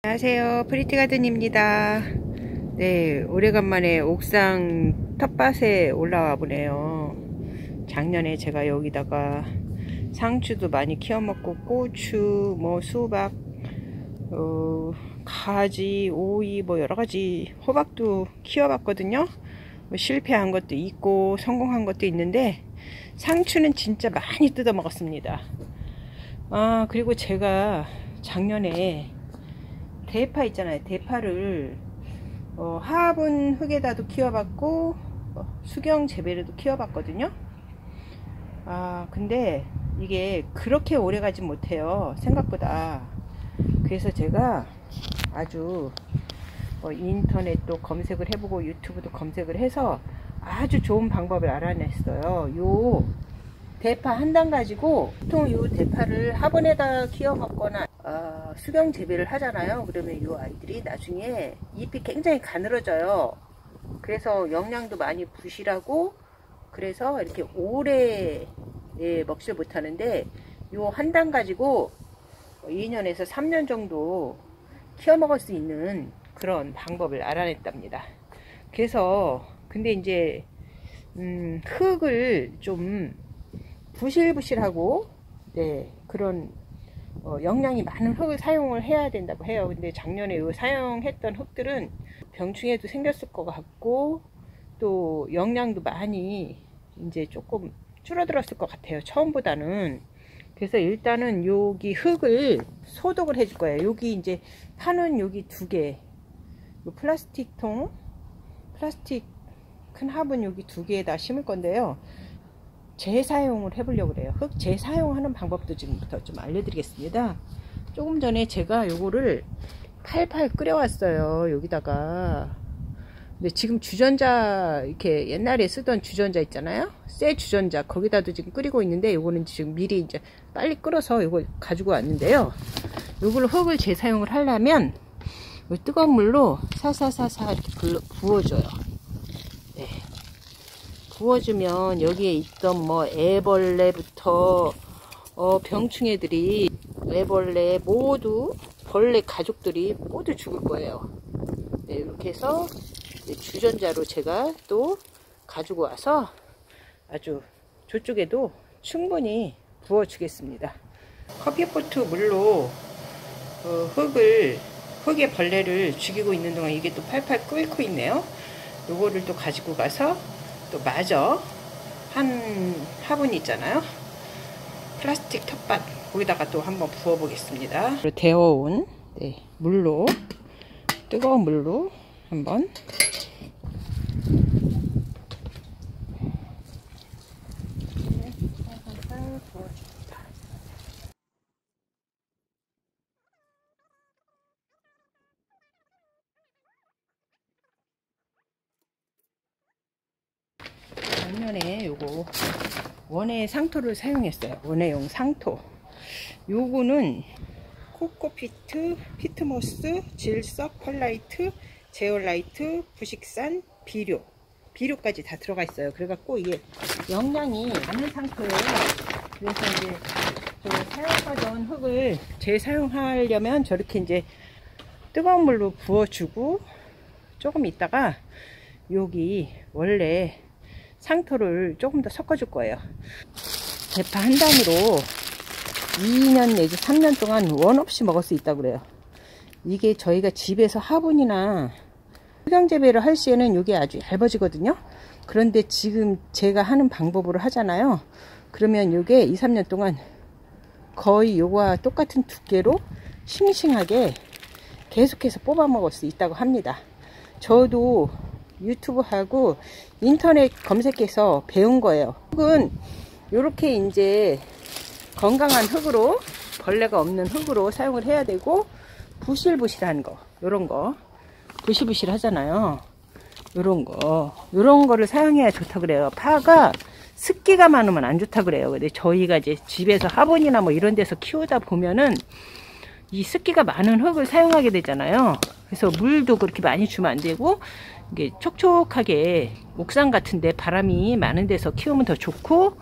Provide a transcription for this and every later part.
안녕하세요, 프리티가든입니다. 네, 오래간만에 옥상 텃밭에 올라와 보네요. 작년에 제가 여기다가 상추도 많이 키워 먹고 고추, 수박, 가지, 오이, 여러가지 호박도 키워봤거든요. 실패한 것도 있고 성공한 것도 있는데 상추는 진짜 많이 뜯어 먹었습니다. 그리고 제가 작년에 대파 있잖아요. 대파를 화분 흙에다도 키워봤고 수경 재배로도 키워봤거든요. 근데 이게 그렇게 오래 가지 못해요, 생각보다. 그래서 제가 아주 인터넷도 검색을 해보고 유튜브도 검색을 해서 아주 좋은 방법을 알아냈어요. 요 대파 한 단 가지고, 보통 요 대파를 화분에다 키워 먹거나 수경 재배를 하잖아요. 그러면 요 아이들이 나중에 잎이 굉장히 가늘어져요. 그래서 영양도 많이 부실하고, 그래서 이렇게 오래 먹질 못하는데, 요 한 단 가지고 2년에서 3년 정도 키워 먹을 수 있는 그런 방법을 알아냈답니다. 그래서 근데 이제 흙을 좀 부실부실하고 그런 영양이 많은 흙을 사용을 해야 된다고 해요. 근데 작년에 사용했던 흙들은 병충해도 생겼을 것 같고, 또 영양도 많이 이제 조금 줄어들었을 것 같아요, 처음보다는. 그래서 일단은 여기 흙을 소독을 해줄 거예요. 여기 이제 파는 여기 2개, 플라스틱 큰 화분 여기 2개에다 심을 건데요. 재사용을 해보려고 그래요. 흙 재사용하는 방법도 지금부터 좀 알려드리겠습니다. 조금 전에 제가 요거를 팔팔 끓여왔어요, 여기다가. 근데 지금 주전자, 이렇게 옛날에 쓰던 주전자 있잖아요, 쇠 주전자, 거기다도 지금 끓이고 있는데, 요거는 지금 미리 이제 빨리 끓여서 요걸 가지고 왔는데요. 요걸 흙을 재사용을 하려면 뜨거운 물로 사사사사 이렇게 부어줘요. 부어주면 여기에 있던 애벌레부터 병충해들이, 애벌레 모두, 벌레 가족들이 모두 죽을 거예요. 이렇게 해서 주전자로 제가 또 가지고 와서 아주 저쪽에도 충분히 부어 주겠습니다. 커피포트 물로 흙에 벌레를 죽이고 있는 동안 이게 또 팔팔 끓고 있네요. 요거를 또 가지고 가서 또 마저 한 화분 있잖아요, 플라스틱 텃밭, 거기다가 또 한번 부어 보겠습니다. 데워온 물로, 뜨거운 물로 한번 부어줍니다. 작년에 요거 원예 상토를 사용했어요. 원예용 상토. 요거는 코코피트, 피트모스, 질석, 펄라이트, 제올라이트, 부식산, 비료까지 다 들어가 있어요. 그래갖고 이게 영양이 많은 상토예요. 그래서 이제 사용하던 흙을 재사용하려면 저렇게 이제 뜨거운 물로 부어주고, 조금 있다가 여기 원래 상토를 조금 더 섞어줄 거예요. 대파 한 단으로 2년 내지 3년 동안 원 없이 먹을 수 있다고 그래요. 이게 저희가 집에서 화분이나 수경 재배를 할 시에는 이게 아주 얇아지거든요. 그런데 지금 제가 하는 방법으로 하잖아요. 그러면 이게 2, 3년 동안 거의 요거와 똑같은 두께로 싱싱하게 계속해서 뽑아 먹을 수 있다고 합니다. 저도 유튜브하고 인터넷 검색해서 배운 거예요. 흙은 이렇게 이제 건강한 흙으로, 벌레가 없는 흙으로 사용을 해야 되고, 부실부실한 거, 요런 거 부실부실 하잖아요. 요런 거를 사용해야 좋다 그래요. 파가 습기가 많으면 안 좋다 그래요. 근데 저희가 이제 집에서 화분이나 이런 데서 키우다 보면은 이 습기가 많은 흙을 사용하게 되잖아요. 그래서 물도 그렇게 많이 주면 안 되고, 이게 촉촉하게 옥상 같은데 바람이 많은 데서 키우면 더 좋고,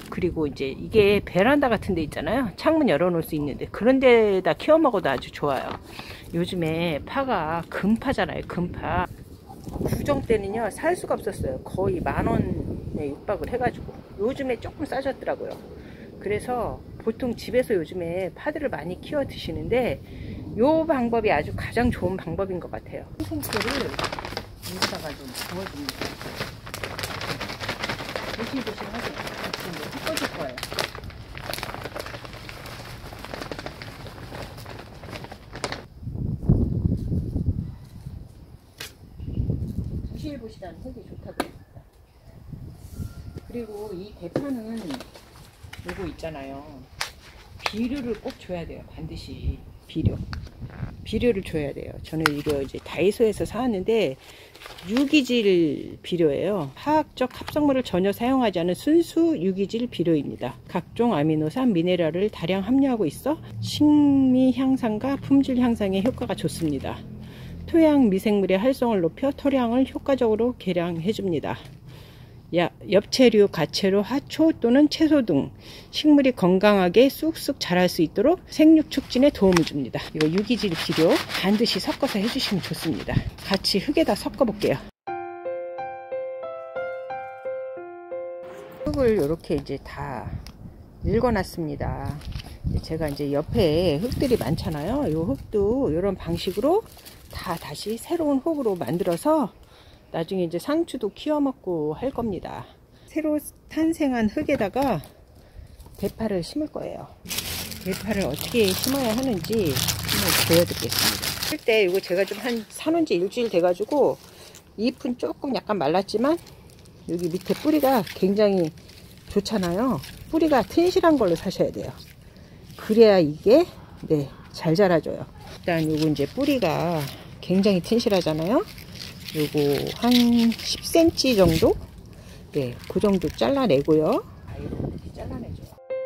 그리고 이제 이게 베란다 같은 데 있잖아요. 창문 열어놓을 수 있는데 그런 데다 키워 먹어도 아주 좋아요. 요즘에 파가 금파잖아요. 금파. 구정 때는요 살 수가 없었어요. 거의 10,000원에 육박을 해가지고 요즘에 조금 싸졌더라고요. 그래서 보통 집에서 요즘에 파들을 많이 키워 드시는데 요 방법이 아주 가장 좋은 방법인 것 같아요. 생채를 여기다가 좀 부어줍니다. 보실보실하게 지금 섞어줄 거예요. 보실보실한 색이 좋다고 합니다. 그리고 이 대파는 요거 있잖아요. 비료를 꼭 줘야 돼요. 반드시 비료를 줘야 돼요. 저는 이거 이제 다이소에서 사왔는데 유기질 비료예요. 화학적 합성물을 전혀 사용하지 않은 순수 유기질 비료입니다. 각종 아미노산, 미네랄을 다량 함유하고 있어 식미 향상과 품질 향상에 효과가 좋습니다. 토양 미생물의 활성을 높여 토양을 효과적으로 개량해 줍니다. 엽채류, 가채류, 화초 또는 채소 등 식물이 건강하게 쑥쑥 자랄 수 있도록 생육 촉진에 도움을 줍니다. 이거 유기질 비료 반드시 섞어서 해주시면 좋습니다. 같이 흙에다 섞어 볼게요. 흙을 이렇게 이제 다 읽어놨습니다. 제가 이제 옆에 흙들이 많잖아요. 이 흙도 이런 방식으로 다 다시 새로운 흙으로 만들어서 나중에 이제 상추도 키워 먹고 할 겁니다. 새로 탄생한 흙에다가 대파를 심을 거예요. 대파를 어떻게 심어야 하는지 한번 보여드리겠습니다. 심을 때 이거 제가 좀 사놓은 지 일주일 돼가지고 잎은 조금 약간 말랐지만 여기 밑에 뿌리가 굉장히 좋잖아요. 뿌리가 튼실한 걸로 사셔야 돼요. 그래야 이게 잘 자라줘요. 일단 요거 이제 뿌리가 굉장히 튼실하잖아요. 요거 한 10cm 정도? 네, 그 정도 잘라내고요. 이렇게 잘라내줘요.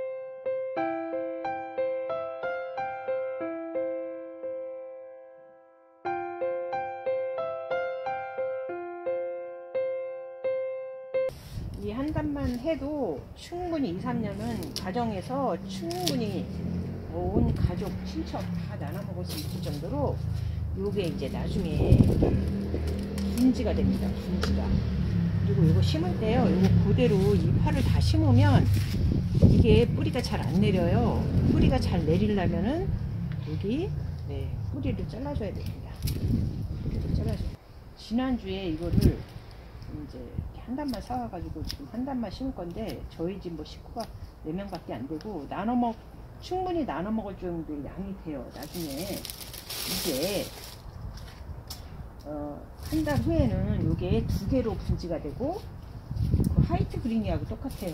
이 한 단만 해도 충분히 2-3년은 가정에서 충분히 온 가족, 친척 다 나눠 먹을 수 있을 정도로 요게 이제 나중에 분지가 됩니다. 분지가. 그리고 이거 심을 때요. 이거 그대로 이 파를 다 심으면 이게 뿌리가 잘 안 내려요. 뿌리가 잘 내리려면은 여기 뿌리를 잘라줘야 됩니다. 뿌리를 잘라줘요. 지난주에 이거를 이제 한 단만 사와가지고 지금 한 단만 심을 건데 저희 집 뭐 식구가 4명밖에 안 되고 충분히 나눠 먹을 정도의 양이 돼요. 나중에 이게 한 달 후에는 이게 2개로 분지가 되고 그 화이트 그린이하고 똑같아요.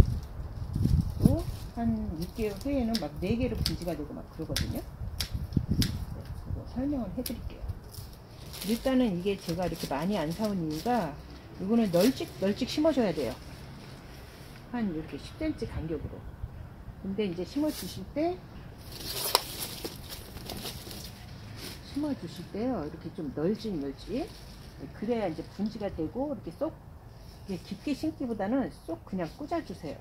또 한 6개월 후에는 막 4개로 분지가 되고 막 그러거든요. 이거 설명을 해드릴게요. 일단은 이게 제가 이렇게 많이 안 사온 이유가 이거는 널찍 심어줘야 돼요. 한 이렇게 10cm 간격으로. 근데 이제 심어 주실 때요 이렇게 좀 널찍 그래야 이제 분지가 되고 이렇게 쏙 깊게 심기보다는 쏙 그냥 꽂아주세요.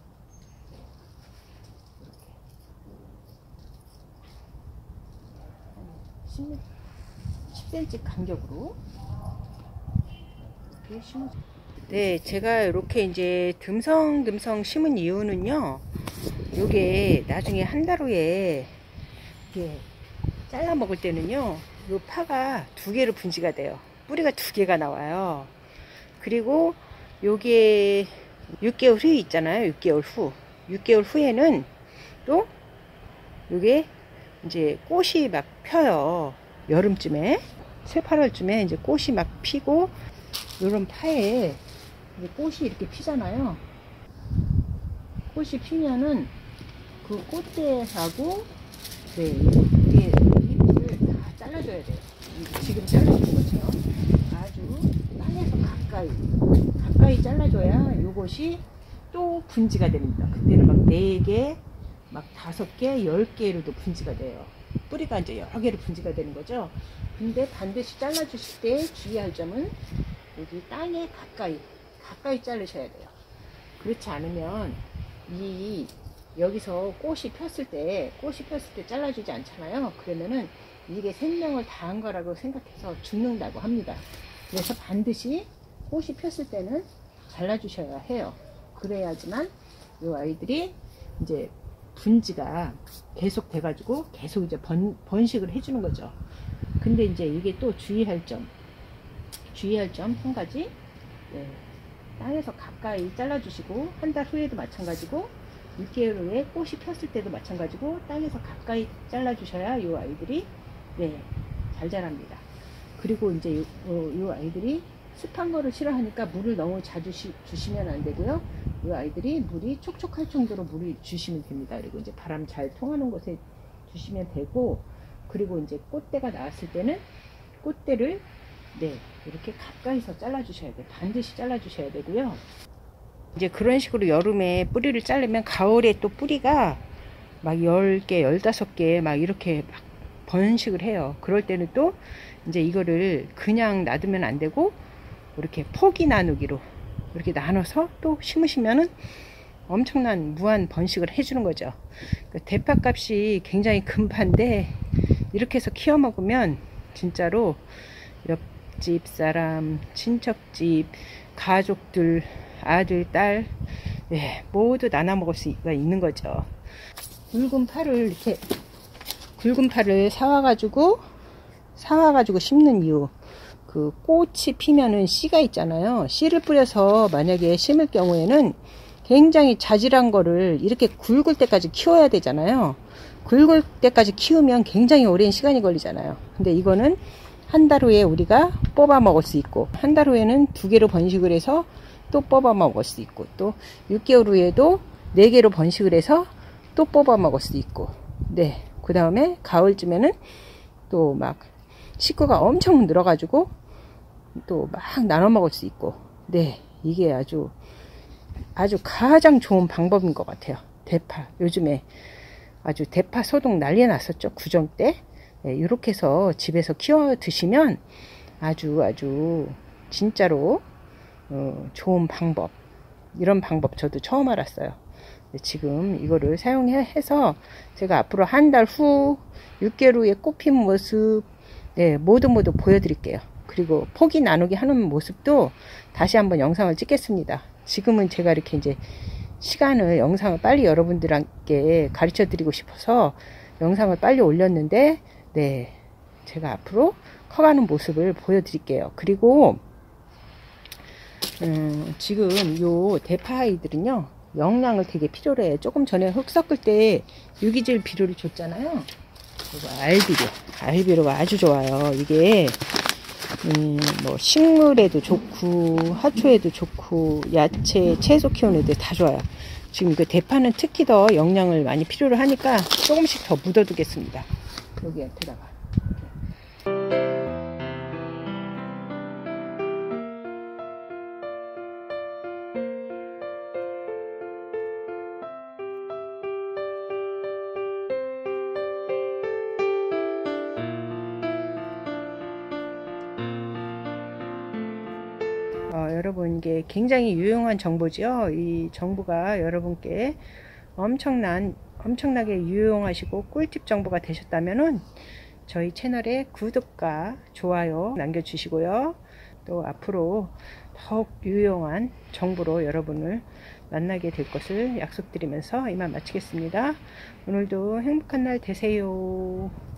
이렇게 10cm 간격으로 이렇게 심어주세요. 네, 제가 이렇게 이제 듬성듬성 심은 이유는요, 요게 나중에 한 달 후에 이게 잘라 먹을 때는요, 요 파가 2개로 분지가 돼요. 뿌리가 2개가 나와요. 그리고 요게 6개월 후에 있잖아요. 6개월 후에는 또 요게 이제 꽃이 막 펴요. 여름쯤에 7, 8월쯤에 이제 꽃이 막 피고 요런 파에 꽃이 이렇게 피잖아요. 꽃이 피면은 그 꽃대하고 이게 잎을 다 잘라줘야 돼요. 지금 잘라준 것처럼 아주 땅에서 가까이 잘라줘야 요것이 또 분지가 됩니다. 그때는 막 4개, 막 5개, 10개로도 분지가 돼요. 뿌리가 이제 여러 개로 분지가 되는 거죠. 근데 반드시 잘라주실 때 주의할 점은 여기 땅에 가까이 자르셔야 돼요. 그렇지 않으면 이 여기서 꽃이 폈을 때 잘라주지 않잖아요. 그러면은 이게 생명을 다한 거라고 생각해서 죽는다고 합니다. 그래서 반드시 꽃이 폈을 때는 잘라주셔야 해요. 그래야지만 이 아이들이 이제 분지가 계속 돼가지고 계속 이제 번식을 해주는 거죠. 근데 이제 이게 또 주의할 점 한 가지. 네. 땅에서 가까이 잘라주시고, 한 달 후에도 마찬가지고, 6개월 후에 꽃이 폈을 때도 마찬가지고, 땅에서 가까이 잘라주셔야 이 아이들이 네, 잘 자랍니다. 그리고 이제 이 아이들이 습한 거를 싫어하니까 물을 너무 자주 주시면 안 되고요. 이 아이들이 물이 촉촉할 정도로 물을 주시면 됩니다. 그리고 이제 바람 잘 통하는 곳에 주시면 되고, 그리고 이제 꽃대가 나왔을 때는 꽃대를 네, 이렇게 가까이서 잘라주셔야 돼요. 반드시 잘라주셔야 되고요. 이제 그런 식으로 여름에 뿌리를 자르면 가을에 또 뿌리가 막 10개, 15개 막 이렇게 막 번식을 해요. 그럴 때는 또 이제 이거를 그냥 놔두면 안 되고 이렇게 포기 나누기로 이렇게 나눠서 또 심으시면은 엄청난 무한 번식을 해주는 거죠. 대파 값이 굉장히 금판데 이렇게 해서 키워 먹으면 진짜로 옆집 사람, 친척집, 가족들, 아들, 딸, 예, 모두 나눠 먹을 수가 있는 거죠. 굵은 파를 사와가지고 심는 이유, 그 꽃이 피면은 씨가 있잖아요. 씨를 뿌려서 만약에 심을 경우에는 굉장히 자질한 거를 이렇게 굵을 때까지 키워야 되잖아요. 굵을 때까지 키우면 굉장히 오랜 시간이 걸리잖아요. 근데 이거는 한 달 후에 우리가 뽑아 먹을 수 있고, 한 달 후에는 2개로 번식을 해서 또 뽑아 먹을 수 있고, 또 6개월 후에도 4개로 번식을 해서 또 뽑아 먹을 수 있고, 네, 그 다음에 가을쯤에는 또 막 식구가 엄청 늘어가지고 또 막 나눠 먹을 수 있고, 네, 이게 아주 가장 좋은 방법인 것 같아요. 대파, 요즘에 아주 대파 소독 난리 났었죠. 구정 때. 네, 이렇게 해서 집에서 키워 드시면 아주 진짜로 좋은 방법. 이런 방법 저도 처음 알았어요. 지금 이거를 사용해서 제가 앞으로 한 달 후 6개월 후에 꽃핀 모습, 네, 모두 보여드릴게요. 그리고 포기 나누기 하는 모습도 다시 한번 영상을 찍겠습니다. 지금은 제가 이렇게 이제 영상을 빨리 여러분들께 가르쳐 드리고 싶어서 영상을 빨리 올렸는데, 네, 제가 앞으로 커가는 모습을 보여드릴게요. 그리고 지금 요 대파 아이들은요, 영양을 되게 필요로 해요. 조금 전에 흙 섞을 때 유기질 비료를 줬잖아요. 알비료가 아주 좋아요. 이게 뭐 식물에도 좋고 화초에도 좋고 야채, 채소 키우는 애들 다 좋아요. 지금 그 대파는 특히 더 영양을 많이 필요로 하니까 조금씩 더 묻어 두겠습니다. 여기한테다가. 여러분, 이게 굉장히 유용한 정보죠. 이 정보가 여러분께 엄청나게 유용하시고 꿀팁 정보가 되셨다면은 저희 채널에 구독과 좋아요 남겨주시고요. 또 앞으로 더욱 유용한 정보로 여러분을 만나게 될 것을 약속드리면서 이만 마치겠습니다. 오늘도 행복한 날 되세요.